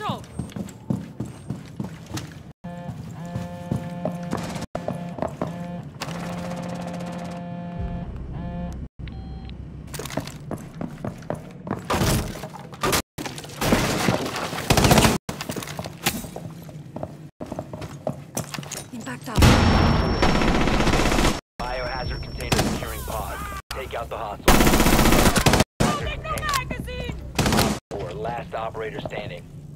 control. Impact out. Biohazard container securing pod. Take out the hostile. Hazard container. Magazine! Or last operator standing.